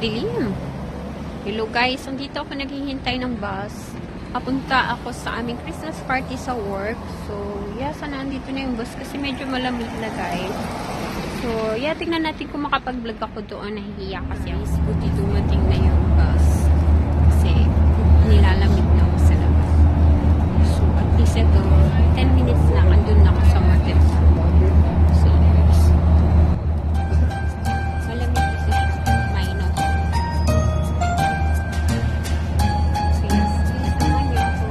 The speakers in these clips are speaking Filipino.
dilim. Hello guys, nandito ako naghihintay ng bus. Papunta ako sa aming Christmas party sa work. So, yeah, sana nandito na yung bus kasi medyo malamig na guys. So, yeah, tingnan natin kung makapag-vlog ako doon. Nahihiya kasi ang buti dumating na yung bus. Kasi, nilalamig na ako sa labas. So, at least ito, 10 minutes lang, andun na ako sa motel. So, malamig kasi siya. Minus. So, yes, samahan niyo ako.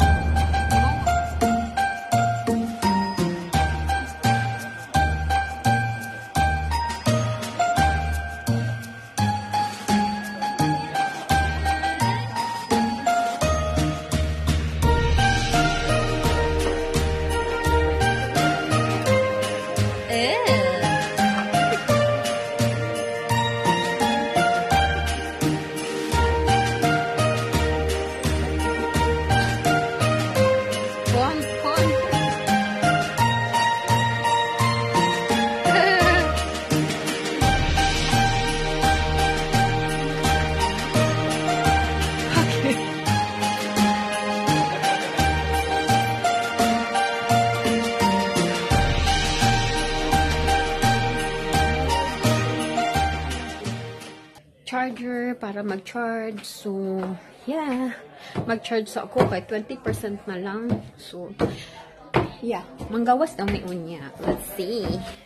Charger para mag-charge. So, yeah. Mag-charge sa ako by 20% na lang. So, yeah. Manggawas daw may unya. Let's see.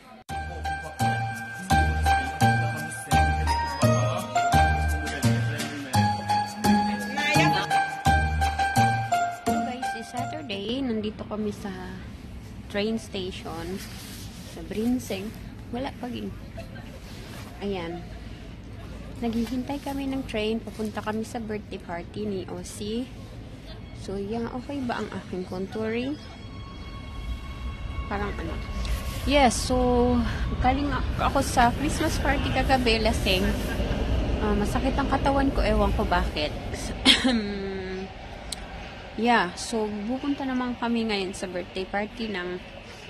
So, guys, it's Saturday. Nandito kami sa train station. Sa Brinseng. Wala paging. Ayan. Naghihintay kami ng train. Papunta kami sa birthday party ni Ozzy. So, yeah. Okay ba ang aking contouring? Parang ano. Yes. So, galing ako sa Christmas party kagabi. Lasing. Masakit ang katawan ko. Ewan ko bakit. Yeah. So, pupunta naman kami ngayon sa birthday party ng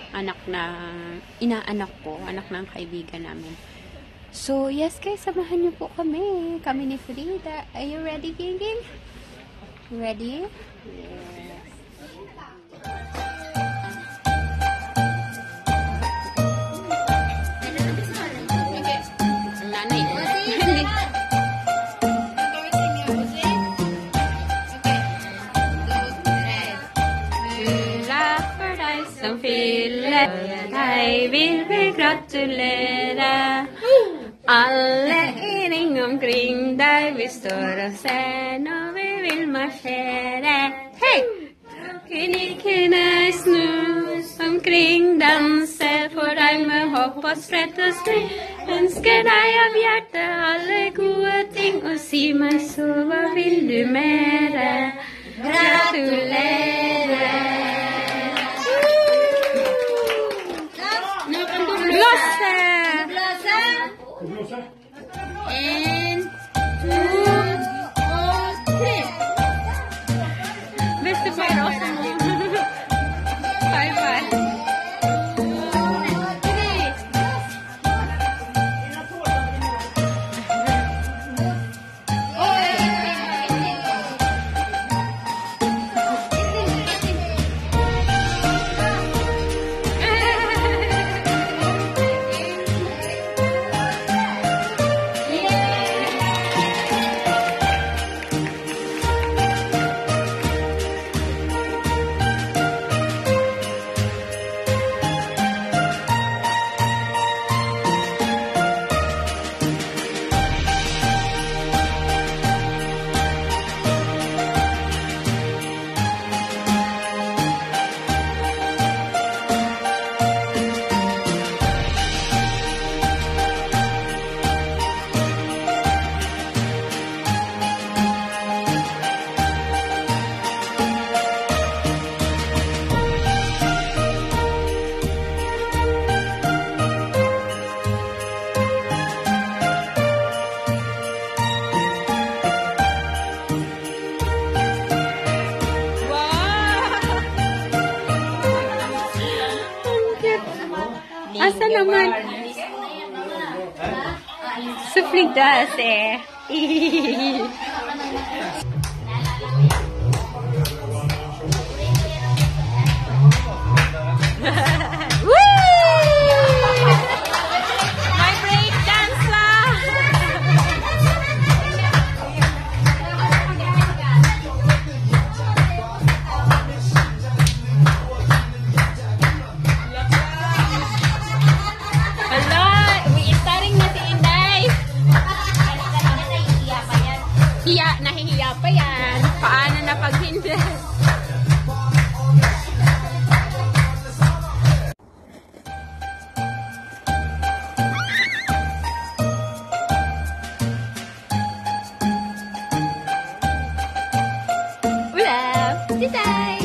inaanak ko. Anak ng kaibigan namin. So, yes guys, samahan niyo po kami. Kami ni Frida. Are you ready, Ginging? Ready? Yes. Nanay. I will be gratulera. Alle iring omkring deg, vi står og ser når vi vil marsjere. Hei! Klinikene snus omkring danser for deg med hopp og sprett og spring. Ønsker deg av hjertet alle gode ting, og si meg så, hva vil du mere? Gratulere! And 2 or 3. Beste fire også nå. Bye. 2, 3. Asa naman? Suflidas eh. My break dance lang! Hala! Starting na si Inday! Nahihiya pa yan. Paano na pag hindi? Wala! Design!